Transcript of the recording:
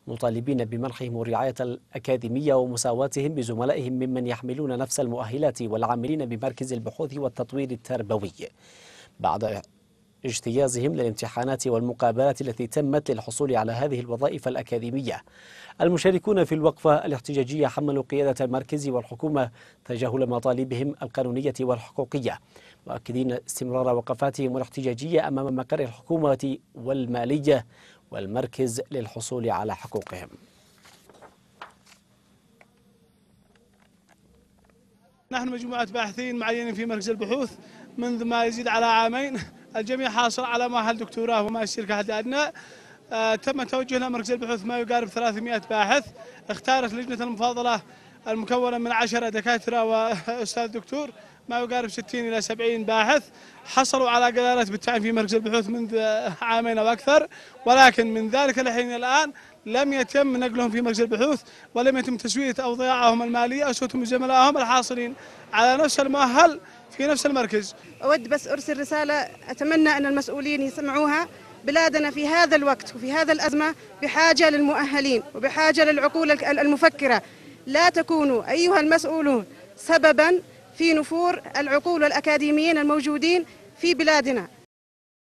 مطالبين بمنحهم الرعاية الأكاديمية ومساواتهم بزملائهم ممن يحملون نفس المؤهلات والعاملين بمركز البحوث والتطوير التربوي بعد اجتيازهم للامتحانات والمقابلات التي تمت للحصول على هذه الوظائف الأكاديمية. المشاركون في الوقفة الاحتجاجية حملوا قيادة المركز والحكومة تجاهل مطالبهم القانونية والحقوقية، مؤكدين استمرار وقفاتهم الاحتجاجية أمام مقر الحكومة والمالية والمركز للحصول على حقوقهم. نحن مجموعة باحثين معينين في مركز البحوث منذ ما يزيد على عامين، الجميع حاصل على مؤهل دكتوراه وماجستير كحد أدنى. تم توجهنا مركز البحوث ما يقارب 300 باحث. اختارت لجنة المفاضلة المكونة من 10 دكاترة وأستاذ دكتور ما يقارب 60 إلى 70 باحث حصلوا على قرارات بالتعيين في مركز البحوث منذ عامين أو أكثر، ولكن من ذلك الحين الآن لم يتم نقلهم في مركز البحوث ولم يتم تسوية أوضاعهم المالية أو سوتهم زملائهم الحاصلين على نفس المؤهل في نفس المركز. أود بس أرسل رسالة أتمنى أن المسؤولين يسمعوها. بلادنا في هذا الوقت وفي هذا الأزمة بحاجة للمؤهلين وبحاجة للعقول المفكرة. لا تكونوا أيها المسؤولون سببا في نفور العقول والأكاديميين الموجودين في بلادنا.